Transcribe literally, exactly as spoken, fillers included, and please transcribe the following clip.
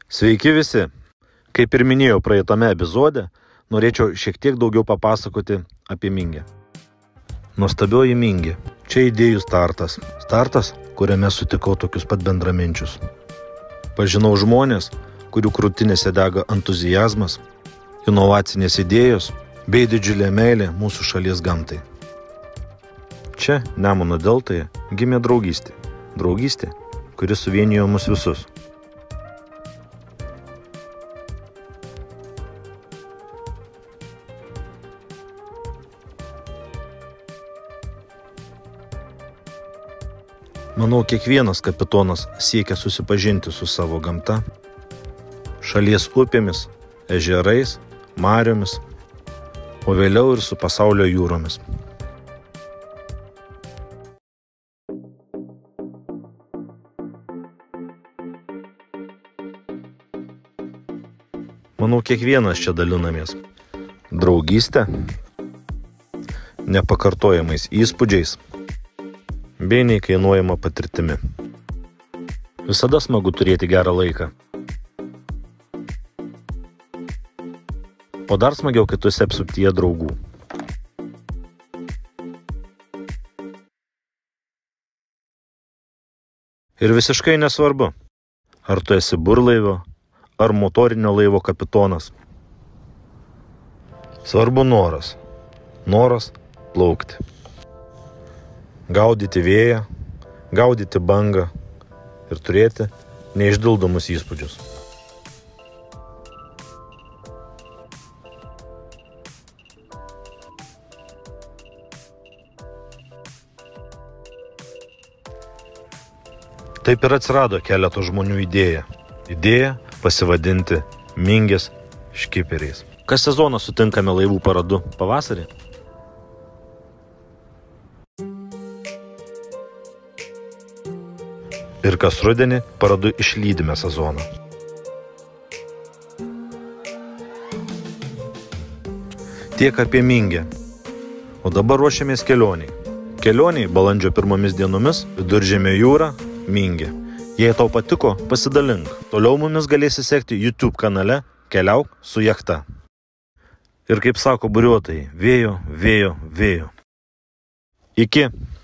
Sveiki visi! Kaip ir minėjau praeitame epizode, norėčiau šiek tiek daugiau papasakoti apie Mingę. Nuostabioji Mingė. Čia idėjų startas. Startas, kuriame sutikau tokius pat bendraminčius. Pažinau žmonės, kurių krūtinėse dega entuzijazmas, inovacinės idėjos bei didžiulė meilė mūsų šalies gamtai. Čia, Nemuno deltoje, gimė draugystė. Draugystė, kuri suvienijo mus visus. Manau, kiekvienas kapitonas siekia susipažinti su savo gamta, šalies upėmis, ežerais, mariomis, o vėliau ir su pasaulio jūromis. Manau, kiekvienas čia dalinamės draugystę, nepakartojamais įspūdžiais bei neįkainuojama patirtimi. Visada smagu turėti gerą laiką. O dar smagiau, kai tu esi apsuptyje draugų. Ir visiškai nesvarbu, ar tu esi burlaivio ar motorinio laivo kapitonas. Svarbu noras. Noras plaukti. Gaudyti vėją, gaudyti bangą ir turėti neišdildomus įspūdžius. Taip ir atsirado keleto žmonių idėja. Idėja pasivadinti Mingės škiperiais. Kas sezoną sutinkame laivų paradu pavasarį? Ir kas rudenį paradu išlydime sezoną. Tiek apie Mingę. O dabar ruošiamės kelioniai. Kelioniai balandžio pirmomis dienomis Viduržemio jūra, Mingė. Jei tau patiko, pasidalink. Toliau mumis galėsi sekti YouTube kanale Keliauk su jachta. Ir kaip sako buriuotojai, vėjo, vėjo, vėjo. Iki.